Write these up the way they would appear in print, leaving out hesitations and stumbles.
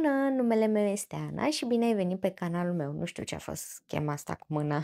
Bună, numele meu este Ana și bine ai venit pe canalul meu. Nu știu ce a fost schema asta cu mâna.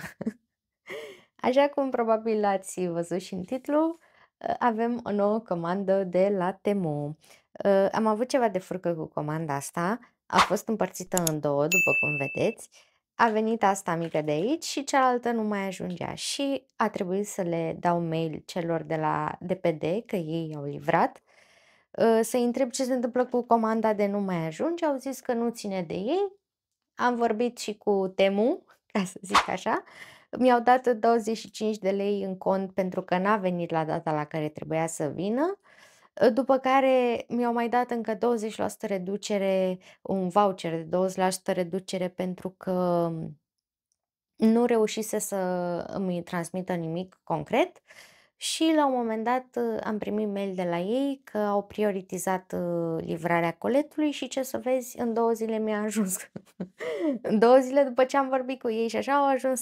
Așa cum probabil ați văzut și în titlu, avem o nouă comandă de la Temu. Am avut ceva de furcă cu comanda asta, a fost împărțită în două, după cum vedeți. A venit asta mică de aici și cealaltă nu mai ajungea și a trebuit să le dau mail celor de la DPD, că ei au livrat, să-i întreb ce se întâmplă cu comanda de nu mai ajunge, au zis că nu ține de ei. Am vorbit și cu Temu, ca să zic așa, mi-au dat 25 de lei în cont pentru că n-a venit la data la care trebuia să vină, după care mi-au mai dat încă 20% reducere, un voucher de 20% reducere pentru că nu reușise să îmi transmită nimic concret și la un moment dat am primit mail de la ei că au prioritizat livrarea coletului și ce să vezi, în 2 zile mi-a ajuns. În 2 zile după ce am vorbit cu ei și așa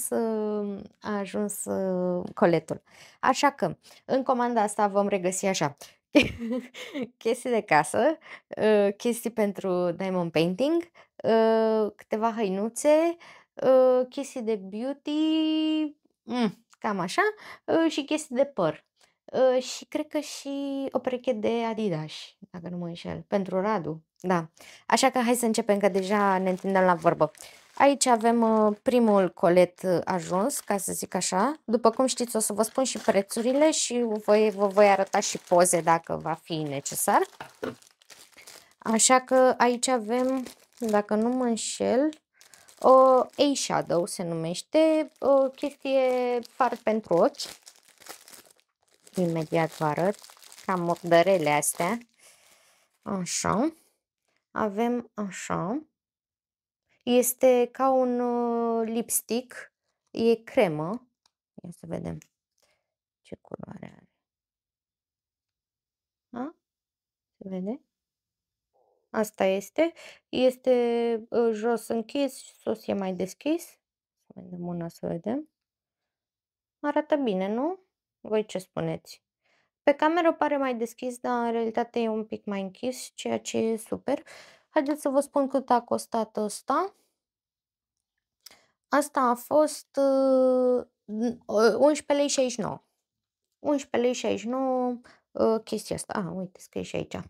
a ajuns coletul. Așa că în comanda asta vom regăsi așa chestii de casă, chestii pentru diamond painting, câteva hăinuțe, chestii de beauty, cam așa, și chestii de păr. Și cred că și o pereche de Adidas, dacă nu mă înșel, pentru Radu, da. Așa că hai să începem, că deja ne întindem la vorbă. Aici avem primul colet ajuns, ca să zic așa. După cum știți, o să vă spun și prețurile și vă voi arăta și poze dacă va fi necesar. Așa că aici avem, dacă nu mă înșel, Eyeshadow se numește, o chestie far pentru ochi. Imediat vă arăt, cam murdărele astea. Așa. Avem așa. Este ca un lipstick, e cremă. Ia să vedem ce culoare are. A? Se vede? Asta este. Este jos închis, sus e mai deschis. Să vedem una, să vedem. Arată bine, nu? Voi ce spuneți? Pe cameră pare mai deschis, dar în realitate e un pic mai închis, ceea ce e super. Haideți să vă spun cât a costat ăsta. Asta a fost 11,69 lei. 11,69 lei chestia asta. Uite, scrie și aici.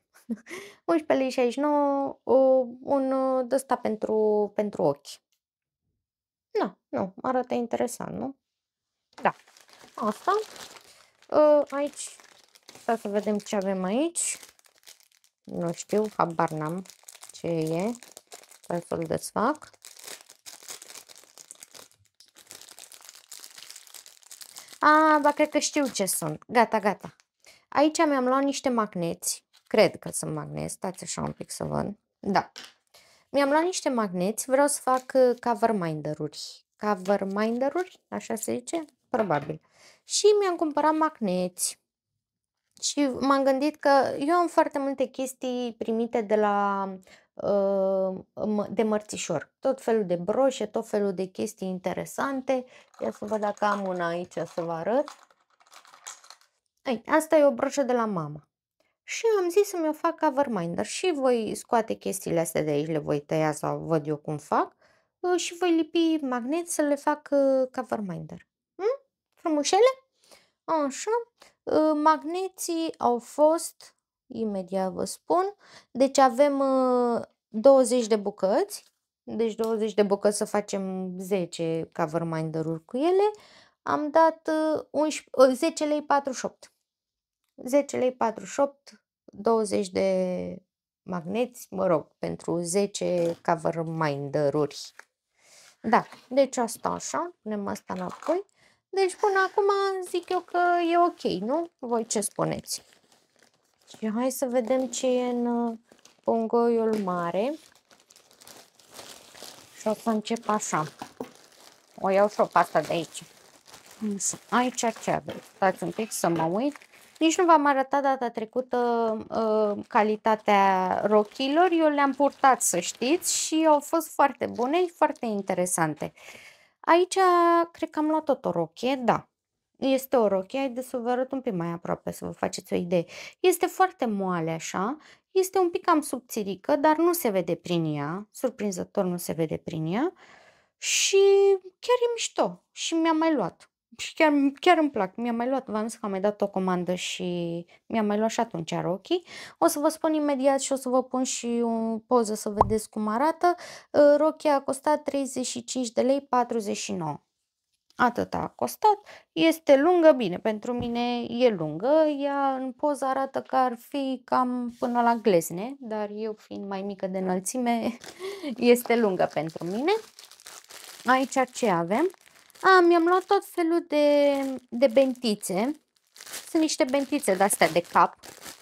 11,69 lei un de ăsta pentru ochi. Da, nu, arată interesant, nu? Da, asta. Aici, stai să vedem ce avem aici. Nu știu, habar n-am ce e. Stai să-l desfac. Ba, cred că știu ce sunt. Gata, gata. Aici mi-am luat niște magneți. Cred că sunt magneți. Stați așa un pic să văd. Da. Mi-am luat niște magneți. Vreau să fac cover minder-uri. Cover minder-uri? Așa se zice? Probabil. Și mi-am cumpărat magneți. Și m-am gândit că eu am foarte multe chestii primite de la de mărțișor. Tot felul de broșe, tot felul de chestii interesante. Ia să văd dacă am una aici să vă arăt. Asta e o broșă de la mama. Și am zis să mi-o fac cover minder și voi scoate chestiile astea de aici, le voi tăia sau văd eu cum fac și voi lipi magneți să le fac cover minder. Frumușele? Așa. Magneții au fost, imediat vă spun, deci avem 20 de bucăți, deci 20 de bucăți să facem 10 cover minder-uri cu ele. Am dat 10 lei 48. 10 lei 48, 20 de magneți, mă rog, pentru 10 cover minder-uri. Da, deci asta așa, punem asta înapoi. Deci până acum zic eu că e ok, nu? Voi ce spuneți? Și hai să vedem ce e în pungoiul mare. Și o să încep așa. O iau și o pasta de aici. Aici ce avem? Stați un pic să mă uit. Nici nu v-am arătat data trecută calitatea rochilor. Eu le-am purtat, să știți, și au fost foarte bune, foarte interesante. Aici cred că am luat tot o rochie, da. Este o rochie, haideți să vă arăt un pic mai aproape, să vă faceți o idee. Este foarte moale așa, Este un pic cam subțirică, dar nu se vede prin ea, surprinzător nu se vede prin ea și chiar e mișto și mi-am mai luat. Și chiar îmi plac, mi-am mai luat, v-am zis că am mai dat o comandă și mi-am mai luat și atunci rochii. O să vă spun imediat și o să vă pun și o poză să vedeți cum arată. Rochia a costat 35 de lei 49. Atât a costat. Este lungă, bine, pentru mine e lungă. Ea în poză arată că ar fi cam până la glezne, dar eu fiind mai mică de înălțime, este lungă pentru mine. Aici ce avem? Mi-am luat tot felul de bentițe. Sunt niște bentițe de-astea de cap,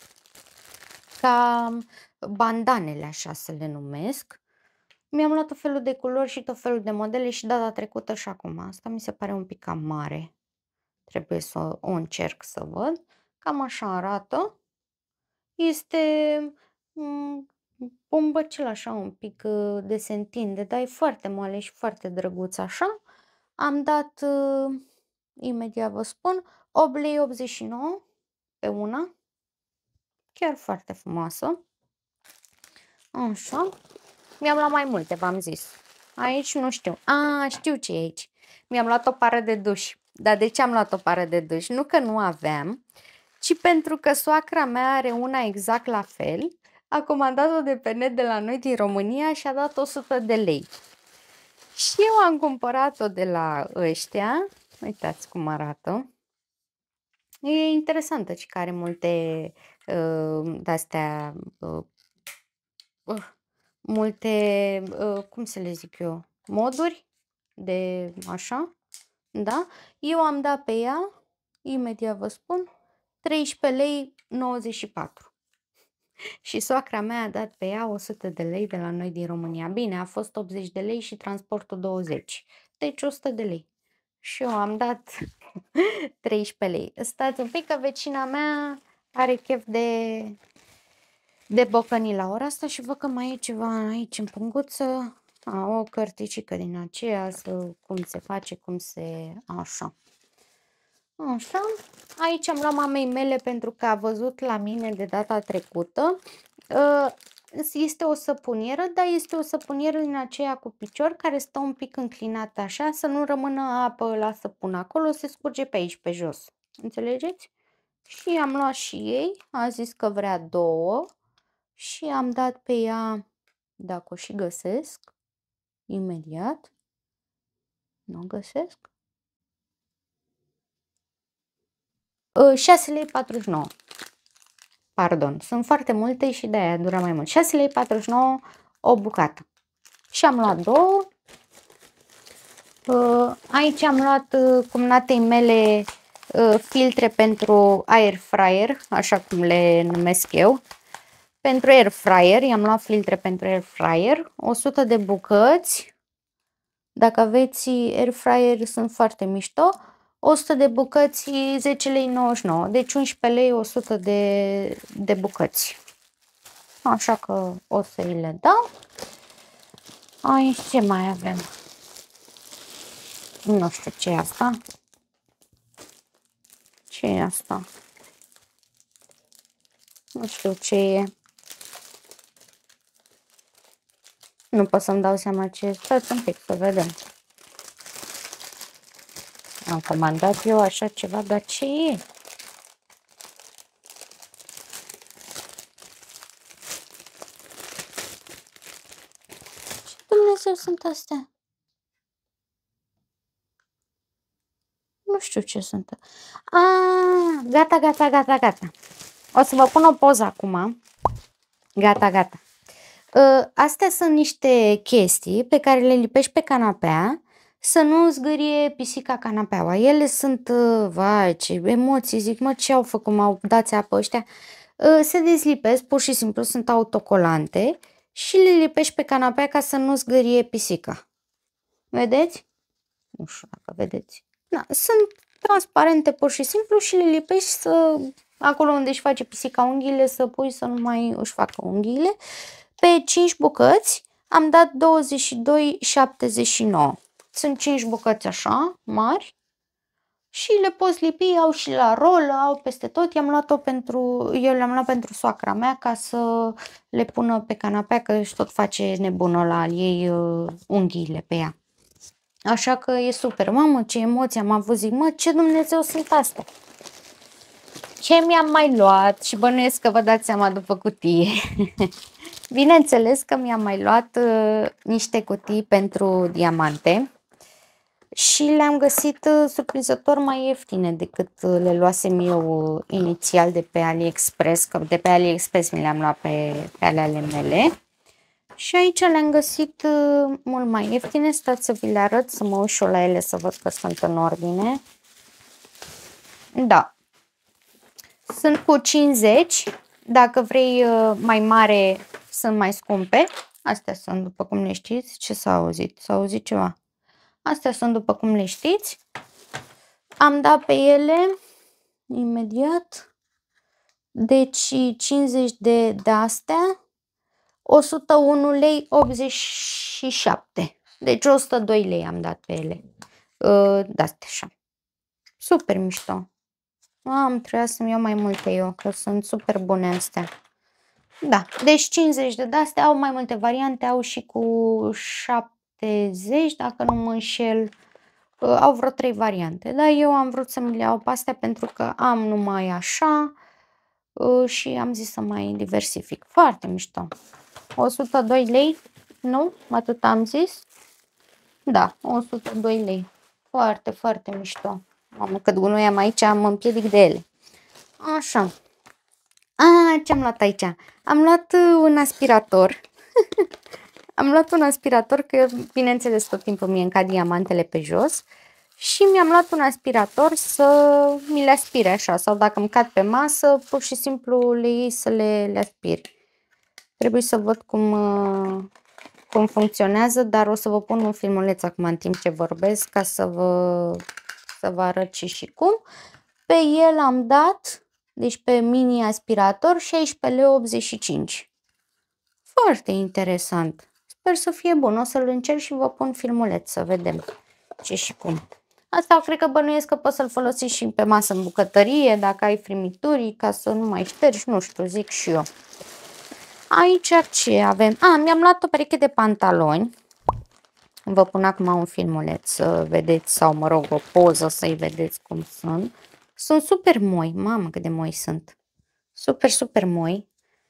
ca bandanele așa să le numesc. Mi-am luat tot felul de culori și tot felul de modele și data trecută și acum. Asta mi se pare un pic cam mare. Trebuie să o încerc să văd. Cam așa arată. Este bombăcel așa un pic de se întinde, dar e foarte moale și foarte drăguț așa. Am dat, imediat vă spun, 8,89 lei pe una. Chiar foarte frumoasă. Așa. Mi-am luat mai multe, v-am zis. Aici nu știu. Știu ce e aici. Mi-am luat o pară de duș. Dar de ce am luat o pară de duș? Nu că nu aveam, ci pentru că soacra mea are una exact la fel. A comandat-o de pe net de la noi din România și a dat 100 de lei. Și eu am cumpărat-o de la ăștia. Uitați cum arată. E interesantă și care multe de-astea multe, cum să le zic eu, moduri de așa, da? Eu am dat pe ea, imediat vă spun, 13 lei 94. Și soacra mea a dat pe ea 100 de lei de la noi din România. Bine, a fost 80 de lei și transportul 20. Deci 100 de lei. Și eu am dat 13 lei. Stați un pic că vecina mea are chef de bocănii la ora asta și văd că mai e ceva aici în punguță. O cărticică din aceea, cum se face, cum se... Așa. Așa. Aici am luat mamei mele pentru că a văzut la mine de data trecută. Este o săpunieră, dar este o săpunieră din aceea cu picior care stă un pic înclinată așa, să nu rămână apă la săpun acolo, se scurge pe aici, pe jos. Înțelegeți? Și am luat și ei, a zis că vrea două. Și am dat pe ea, dacă o și găsesc, imediat, nu o găsesc, 6,49 lei. Pardon, sunt foarte multe și de-aia dura mai mult. 6,49 lei o bucată. Și am luat două. Aici am luat cumnatei mele filtre pentru air fryer, așa cum le numesc eu. Pentru air fryer, i-am luat filtre pentru air fryer, 100 de bucăți. Dacă aveți air fryer sunt foarte mișto. 100 de bucăți 10,99 lei, deci 11 lei 100 de bucăți. Așa că o să îi le dau. Aici ce mai avem? Nu știu ce e asta. Ce e asta? Nu știu ce e. Nu pot să-mi dau seama ce e. Stați un pic să vedem. Am comandat eu așa ceva, dar ce e? Ce Dumnezeu sunt astea? Nu știu ce sunt. Gata, gata, gata, gata. O să vă pun o poză acum. Gata, gata. Astea sunt niște chestii pe care le lipești pe canapea să nu zgârie pisica canapeaua. Ele sunt, vai, ce emoții, zic, mă, ce au făcut, m-au dat apă ăștia. Se dezlipesc, pur și simplu sunt autocolante și le lipești pe canapea ca să nu zgârie pisica. Vedeți? Nu știu dacă vedeți. Da, sunt transparente pur și simplu și le lipești să, acolo unde își face pisica unghiile, să pui să nu mai își facă unghiile. Pe 5 bucăți am dat 22,79. Sunt 5 bucăți așa, mari. și le poți lipi, au și la rol, au peste tot. Eu le-am luat pentru soacra mea ca să le pună pe canapea, că își tot face nebună la al ei unghiile pe ea. Așa că e super. Mamă, ce emoții am avut, zic, mă, ce Dumnezeu sunt astea? Ce mi-am mai luat? Și bănuiesc că vă dați seama după cutie. Bineînțeles că mi-am mai luat niște cutii pentru diamante și le-am găsit surprinzător mai ieftine decât le luasem eu inițial de pe AliExpress, că de pe AliExpress mi le-am luat pe ale mele. Și aici le-am găsit mult mai ieftine. Stați să vi le arăt, să mă uit și eu la ele să văd că sunt în ordine. Da. Sunt cu 50. Dacă vrei mai mare, sunt mai scumpe. Astea sunt, după cum le știți. Ce s-a auzit? S-a auzit ceva? Astea sunt, după cum le știți. Am dat pe ele imediat. Deci 50 de astea. 101 lei 87. Deci 102 lei am dat pe ele. De-astea așa. Super mișto. Trebuia să-mi iau mai multe eu, că sunt super bune astea. Da, deci 50 de astea, au mai multe variante, au și cu 70, dacă nu mă înșel. Au vreo 3 variante, dar eu am vrut să mi le iau pe astea pentru că am numai așa și am zis să mai diversific. Foarte mișto. 102 lei, nu? Atât am zis? Da, 102 lei. Foarte, foarte mișto. Mamă, cât gunoi am aici, mă împiedic de ele. Așa. Ce am luat aici? Am luat un aspirator. Am luat un aspirator, că eu, bineînțeles, tot timpul mi-e încad diamantele pe jos. Și mi-am luat un aspirator să mi le aspire așa. Sau dacă îmi cad pe masă, pur și simplu le iei să le aspiri. Trebuie să văd cum funcționează, dar o să vă pun un filmuleț acum în timp ce vorbesc ca să vă arăt și cum. Pe el am dat, deci pe mini aspirator, 16,85 lei. Foarte interesant. Sper să fie bun. O să-l încerc și vă pun filmuleț să vedem ce și cum. Asta cred că bănuiesc că poți să-l folosești și pe masă în bucătărie, dacă ai frimituri, ca să nu mai ștergi, nu știu, zic și eu. Aici ce avem? Mi-am luat o pereche de pantaloni. Vă pun acum un filmuleț să vedeți, sau mă rog, o poză să-i vedeți cum sunt. Sunt super moi, mamă cât de moi sunt. Super, super moi.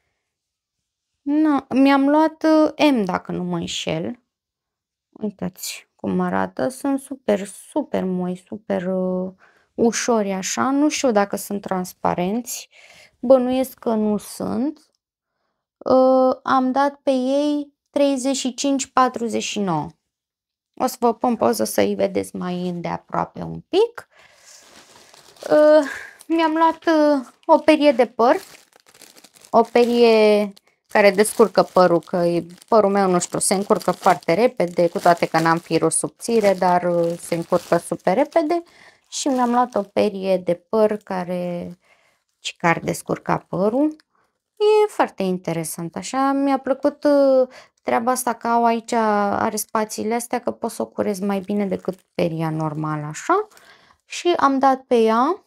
Mi-am luat M, dacă nu mă înșel. Uitați cum arată, sunt super, super moi, super ușori așa. Nu știu dacă sunt transparenți, bănuiesc că nu sunt. Am dat pe ei 35,49. O să vă pun poză să-i vedeți mai îndeaproape un pic. Mi-am luat o perie de păr. O perie care descurcă părul, că părul meu, nu știu, se încurcă foarte repede, cu toate că n-am firul subțire, dar se încurcă super repede. Și mi-am luat o perie de păr care descurca părul. E foarte interesant, așa. Mi-a plăcut treaba asta că au aici, are spațiile astea, că pot să o curez mai bine decât peria normală, așa. Și am dat pe ea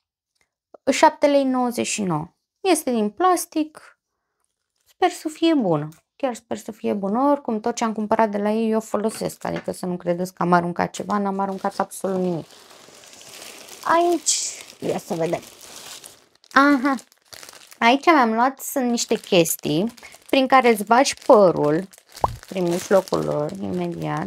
7,99 lei. Este din plastic. Sper să fie bună. Chiar sper să fie bună. Oricum, tot ce am cumpărat de la ei eu folosesc. Adică să nu credeți că am aruncat ceva, n-am aruncat absolut nimic. Aici, ia să vedem. Aha. Aici mi-am luat, sunt niște chestii prin care îți bagi părul prin mijlocul lor, imediat.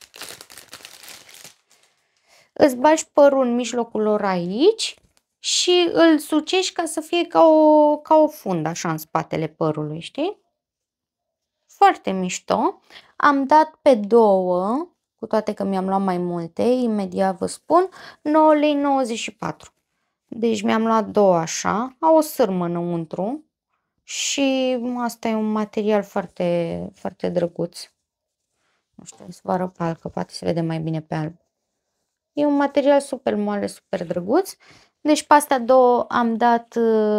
Îți bagi părul în mijlocul lor aici și îl sucești ca să fie ca o fundă așa în spatele părului, știi? Foarte mișto. Am dat pe 2, cu toate că mi-am luat mai multe, imediat vă spun, 9,94 lei. Deci mi-am luat 2 așa, au o sârmă înăuntru și asta e un material foarte, foarte drăguț. Nu știu, să vă arăt pe alb, că poate se vede mai bine pe alb. E un material super moale, super drăguț. Deci pe astea 2 am dat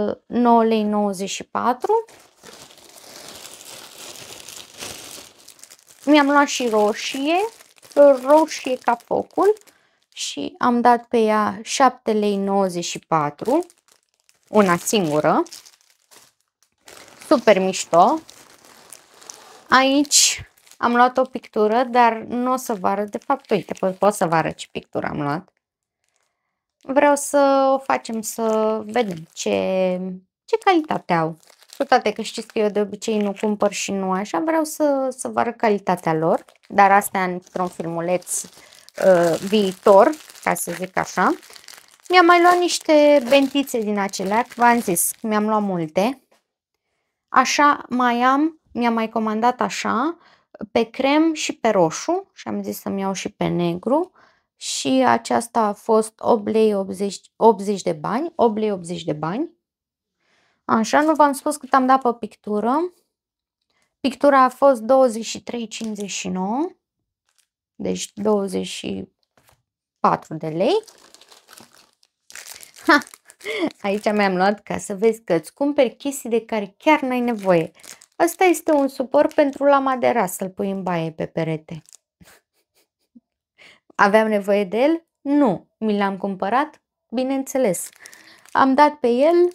9,94 lei. Mi-am luat și roșie ca focul și am dat pe ea 7,94 lei, una singură. Super mișto. Aici am luat o pictură, dar nu o să vă arăt. De fapt, uite, pot să vă arăt ce pictură am luat. Vreau să o facem să vedem ce calitate au. Cu toate că știți că eu de obicei nu cumpăr și nu așa, vreau să vă arăt calitatea lor. Dar astea într-un filmuleț viitor, ca să zic așa. Mi-am mai luat niște bentițe din acelea, v-am zis, mi-am luat multe. Așa mi-am mai comandat așa, pe crem și pe roșu și am zis să-mi iau și pe negru. Și aceasta a fost 8,80 de bani, 8,80 de bani. Așa, nu v-am spus cât am dat pe pictură. Pictura a fost 23,59, deci 24 de lei. Ha! Aici mi-am luat ca să vezi că îți cumperi chestii de care chiar n-ai nevoie. Asta este un suport pentru lama de ras, să-l pui în baie pe perete. Aveam nevoie de el? Nu. Mi l-am cumpărat? Bineînțeles. Am dat pe el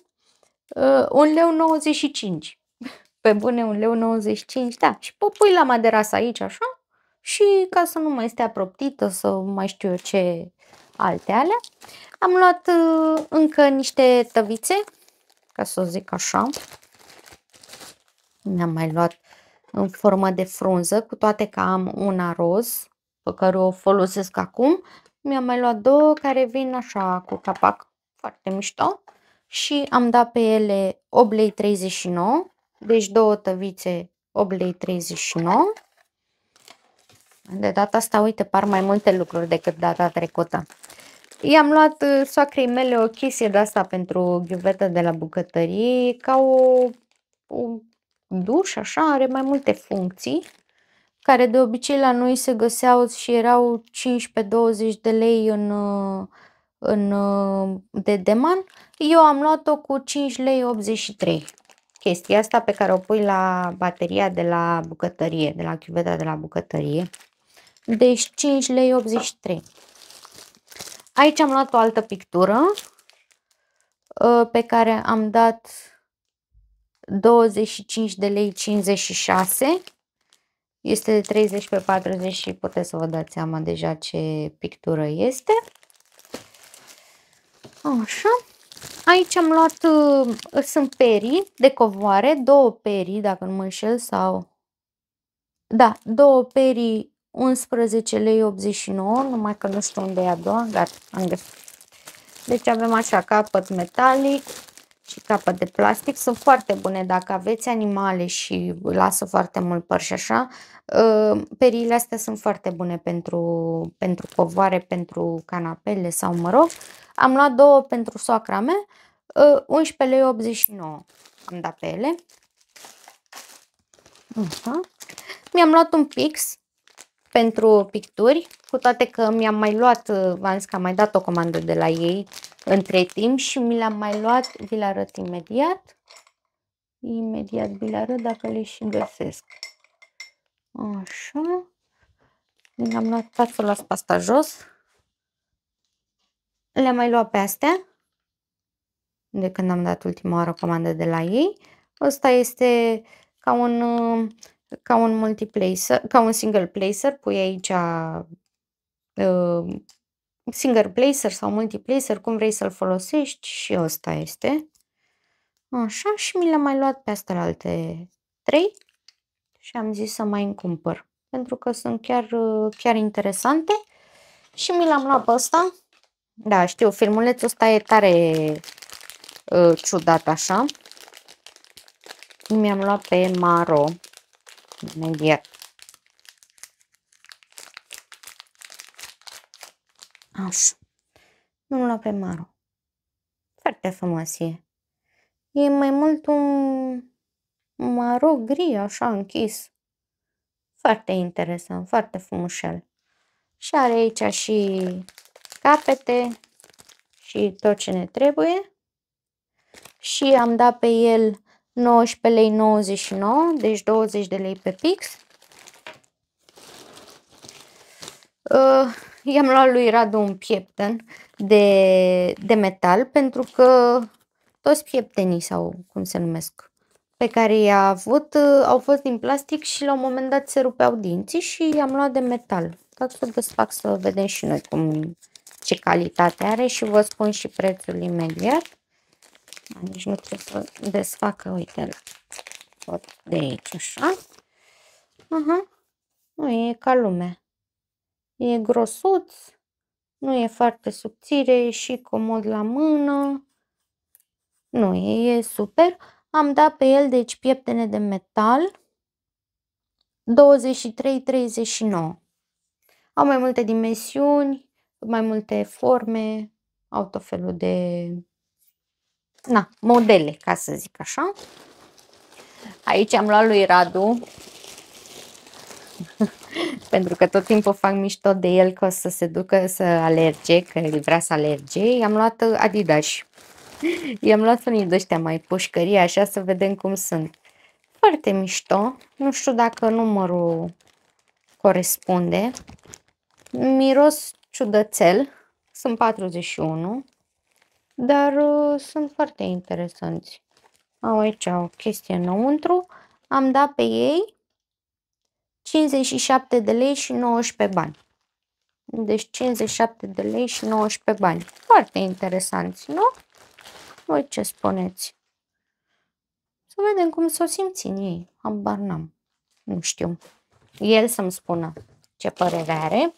1,95 lei. Pe bune, 1,95 lei, da. Și pui lama de ras aici, așa. Și ca să nu mai stea proptită, să mai știu eu ce alte alea. Am luat încă niște tăvițe, ca să o zic așa. Mi-am mai luat în formă de frunză, cu toate că am una roz, pe care o folosesc acum. Mi-am mai luat două care vin așa cu capac, foarte mișto. Și am dat pe ele 8,39 lei, deci două tăvițe 8,39 lei. De data asta, uite, par mai multe lucruri decât data trecută. I-am luat soacrei mele o chestie de asta pentru ghiuvetă de la bucătărie, ca o duș, așa, are mai multe funcții, care de obicei la noi se găseau și erau 15-20 de lei în de deman. Eu am luat-o cu 5,83 lei. Chestia asta pe care o pui la bateria de la bucătărie, de la chiuveta de la bucătărie. Deci 5,83 lei. Aici am luat o altă pictură pe care am dat 25 de lei 56. Este de 30 pe 40 și puteți să vă dați seama deja ce pictură este. Așa. Aici am luat, sunt perii de covoare, două perii, dacă nu mă înșel, sau... Da, două perii 11,89 lei, numai că nu știu unde e a doua, gata, am găsit. Deci avem așa capăt metalic și capăt de plastic. Sunt foarte bune dacă aveți animale și lasă foarte mult păr și așa. Periile astea sunt foarte bune pentru covoare, pentru canapele sau mă rog. Am luat două pentru soacra mea, 11,89 lei am dat pe ele. Mi-am luat un pix pentru picturi, cu toate că mi-am mai luat, v-am zis că am mai dat o comandă de la ei între timp și mi le-am mai luat, vi le arăt imediat. Imediat vi le arăt dacă le și găsesc. Așa. Le-am luat, stați să las pe asta jos. Le-am mai luat pe astea, de când am dat ultima oară comandă de la ei. Ăsta este ca un multiplacer, ca un single placer, pui aici single placer sau multiplacer, cum vrei să-l folosești, și ăsta este. Așa, și mi le-am mai luat pe astea alte 3 și am zis să mai îmi cumpăr, pentru că sunt chiar interesante și mi l-am luat pe ăsta. Da, știu, filmulețul ăsta e tare ciudat așa. Mi-am luat pe Maro, imediat. Așa. Mi-am luat pe Maro. Foarte frumos e. E mai mult un maro gri, așa închis. Foarte interesant, foarte frumușel. Și are aici și capete și tot ce ne trebuie. Și am dat pe el 19,99 lei, deci 20 de lei pe pix. I-am luat lui Radu un piepten de metal pentru că toți pieptenii sau cum se numesc, pe care i-a avut, au fost din plastic și la un moment dat se rupeau dinții și i-am luat de metal. Ca să desfac să vedem și noi ce calitate are și vă spun și prețul imediat. Nici nu trebuie să desfacă, uite, de aici, așa. Nu e ca lumea. E grosuț, nu e foarte subțire, e și comod la mână. Nu, e super. Am dat pe el, deci, pieptene de metal 23-39. Au mai multe dimensiuni, mai multe forme, au tot felul de modele, ca să zic așa. Aici am luat lui Radu pentru că tot timpul fac mișto de el că o să se ducă să alerge, că el vrea să alerge. I-am luat Adidas. I-am luat unii de ăștia mai pușcării, așa, să vedem cum sunt. Foarte mișto. Nu știu dacă numărul corespunde. Miros ciudățel. Sunt 41. Dar sunt foarte interesanți. Au aici o chestie înăuntru. Am dat pe ei 57 de lei și 19 bani. Deci 57 de lei și 19 bani. Foarte interesanți, nu? Voi ce spuneți? Să vedem cum s-o simți în ei. Habar n-am. Nu știu. El să-mi spună ce părere are.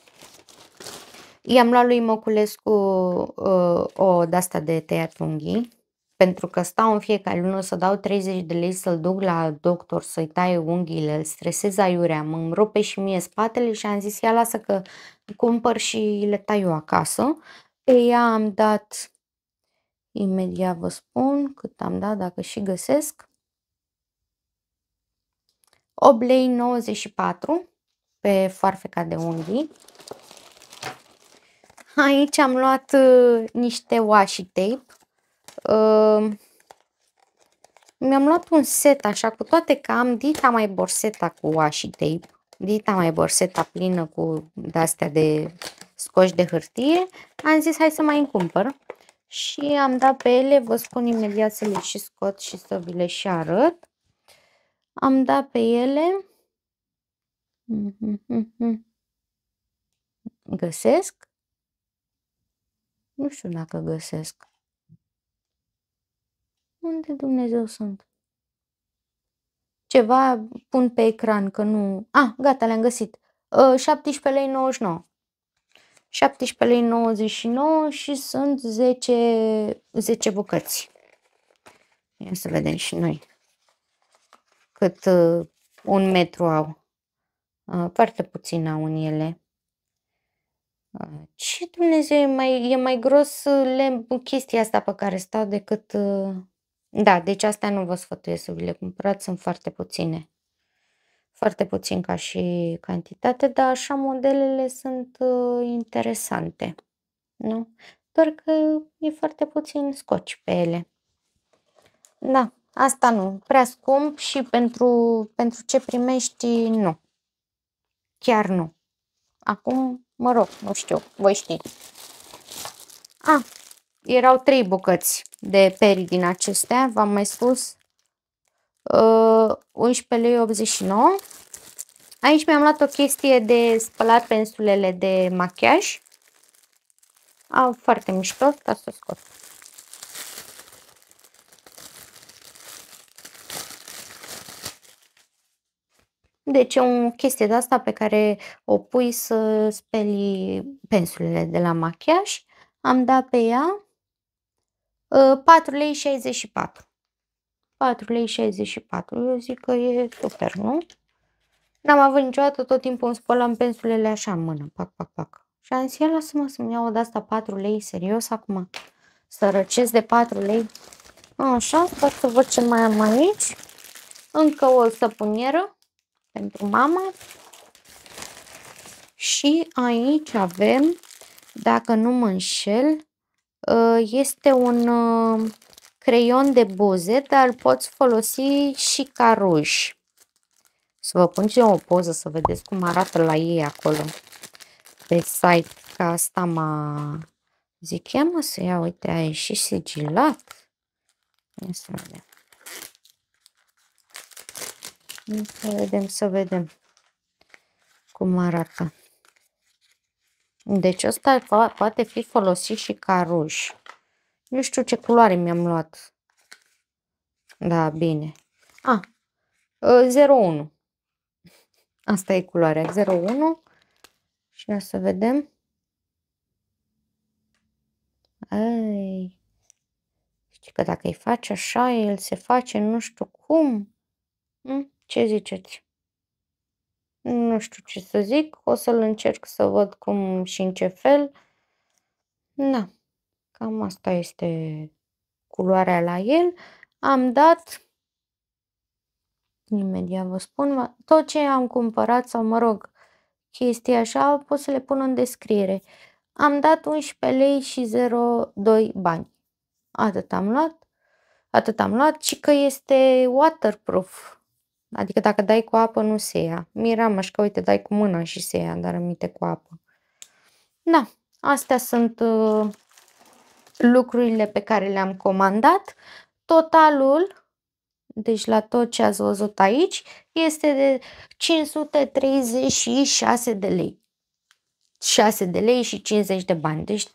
I-am luat lui Măculescu o de-asta de tăiat unghii. Pentru că stau în fiecare lună să dau 30 de lei să-l duc la doctor să-i taie unghiile, îl stresez aiurea, îmi rupe și mie spatele și am zis, ia lasă că cumpăr și le tai eu acasă. Pe ea am dat, imediat vă spun cât am dat, dacă și găsesc, 8,94 lei pe foarfeca de unghii. Aici am luat niște washi tape. Mi-am luat un set așa, cu toate că am dita mai borseta cu washi tape, dita mai borseta plină cu de-astea de scoși de hârtie, am zis hai să mai îmi cumpăr și am dat pe ele, vă spun imediat să le și scot și să vi le și arăt. Am dat pe ele, găsesc? Nu știu dacă găsesc. Unde Dumnezeu sunt? Ceva pun pe ecran că nu... Gata, le-am găsit. 17,99 lei. 17,99 lei și sunt 10 bucăți. Ia să vedem și noi cât 1 metru au. Foarte puțin au în ele. Ce Dumnezeu, e mai gros chestia asta pe care stau decât... Da, deci astea nu vă sfătuiesc să vi le cumpărați, sunt foarte puține. Foarte puțin ca și cantitate, dar așa modelele sunt interesante, nu? Doar că e foarte puțin scoci pe ele. Da, asta nu, prea scump și pentru ce primești, nu. Chiar nu. Acum, mă rog, nu știu, voi știți. Erau 3 bucăți de peri din acestea, v-am mai spus. 11,89 lei. Aici mi-am luat o chestie de spălat pensulele de machiaj. Foarte mișto, ca să scot. Deci e o chestie de asta pe care o pui să speli pensulele de la machiaj. Am dat pe ea 4,64 lei. 4,64 lei. Eu zic că e super, nu? N-am avut niciodată, tot timpul îmi spălam pensulele așa în mână, pac, pac, pac. Și am zis, lasă-mă să-mi iau de asta 4 lei, serios acum? Să răcesc de 4 lei? Așa, pot să văd ce mai am aici. Încă o săpunieră pentru mama. Și aici avem, dacă nu mă înșel, este un creion de buze, dar îl poți folosi și ca ruj. Să vă pun și eu o poză să vedeți cum arată la ei acolo. pe site, că asta m-a zic, ia mă să ia, uite, a ieșit sigilat. Ia să vedem. Să vedem cum arată. Deci ăsta poate fi folosit și ca ruj. Nu știu ce culoare mi-am luat. Da, bine. 01. Asta e culoarea 01. Și ia să vedem. Ai. Știi că dacă îi faci așa, el se face nu știu cum. Ce ziceți? Nu știu ce să zic. O să-l încerc să văd cum și în ce fel. Da. Cam asta este culoarea la el. Am dat, imediat vă spun, tot ce am cumpărat sau mă rog, chestii așa, pot să le pun în descriere. Am dat 11 lei și 02 bani. Atât am luat și că este waterproof. Adică dacă dai cu apă nu se ia. Miram așa că uite, dai cu mâna și se ia, dar rămite cu apă. Da, astea sunt lucrurile pe care le-am comandat. Totalul, deci la tot ce ați văzut aici, este de 536 de lei. 6 de lei și 50 de bani, deci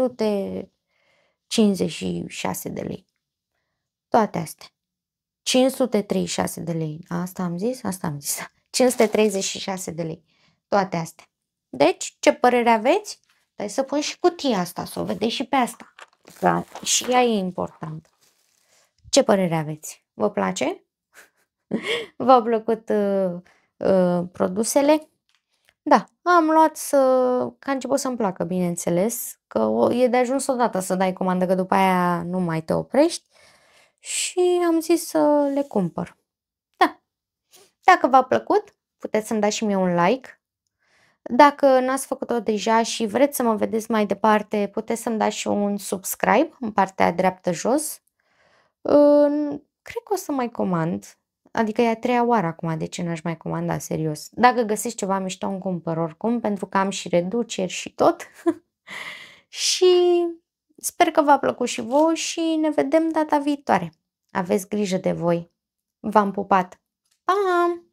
356 de lei. Toate astea. 536 de lei. Asta am zis? 536 de lei. Toate astea. Deci, ce părere aveți? Hai să pun și cutia asta, să o vedeți și pe asta. Da, și ea e importantă. Ce părere aveți? Vă place? V-au plăcut produsele? Da, am luat că a început să-mi placă, bineînțeles, că e de ajuns odată să dai comandă, că după aia nu mai te oprești și am zis să le cumpăr. Da, dacă v-a plăcut, puteți să-mi dați și mie un like. Dacă n-ați făcut-o deja și vreți să mă vedeți mai departe, puteți să-mi dați și un subscribe în partea dreaptă jos. Cred că o să mai comand. Adică e a treia oară acum, de ce n-aș mai comanda, serios. Dacă găsiți ceva mișto, îmi cumpăr oricum, pentru că am și reduceri și tot. Și sper că v-a plăcut și vouă și ne vedem data viitoare. Aveți grijă de voi. V-am pupat! Pa!